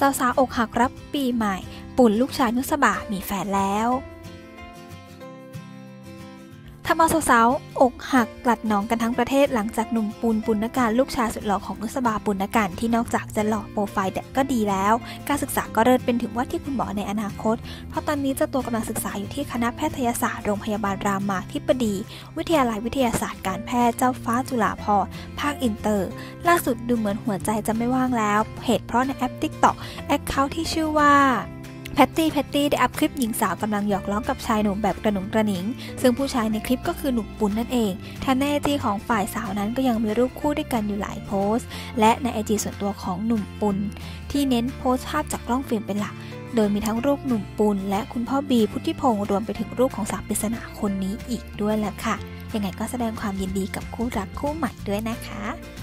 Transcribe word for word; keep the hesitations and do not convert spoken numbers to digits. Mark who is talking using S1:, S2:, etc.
S1: สาวๆอกหักรับปีใหม่ปุ่นลูกชายนุสบามีแฟนแล้วทำเอาสาวๆอกหักกลัดหนองกันทั้งประเทศหลังจากหนุ่มปุณปุณณการลูกชายสุดหล่อของนุสบาปุณณการที่นอกจากจะหล่อโปรไฟล์เด็กก็ดีแล้วการศึกษาก็เลิศเป็นถึงว่าที่คุณหมอในอนาคตเพราะตอนนี้เจ้าตัวกำลังศึกษาอยู่ที่คณะแพทยศาสตร์โรงพยาบาลรามาธิบดีวิทยาลัยวิทยาศาสตร์การแพทย์เจ้าฟ้าจุฬาภรณ์ภาคอินเตอร์ล่าสุดดูเหมือนหัวใจจะไม่ว่างแล้วเหตุเพราะในแอป ติ๊กต็อก แอคเคาท์ที่ชื่อว่าแพตตี้แพตตี้ได้อัพคลิปหญิงสาวกำลังหยอกล้อกับชายหนุ่มแบบกระหนุงกระหนิงซึ่งผู้ชายในคลิปก็คือหนุ่มปุณนั่นเองแถมในไอจีของฝ่ายสาวนั้นก็ยังมีรูปคู่ด้วยกันอยู่หลายโพสต์และในไอจีส่วนตัวของหนุ่มปุณที่เน้นโพสต์ภาพจากกล้องฟิล์มเป็นหลักโดยมีทั้งรูปหนุ่มปุณและคุณพ่อบีพุทธิพงศ์รวมไปถึงรูปของสาวปริศนาคนนี้อีกด้วยแหละค่ะยังไงก็แสดงความยินดีกับคู่รักคู่ใหม่ด้วยนะคะ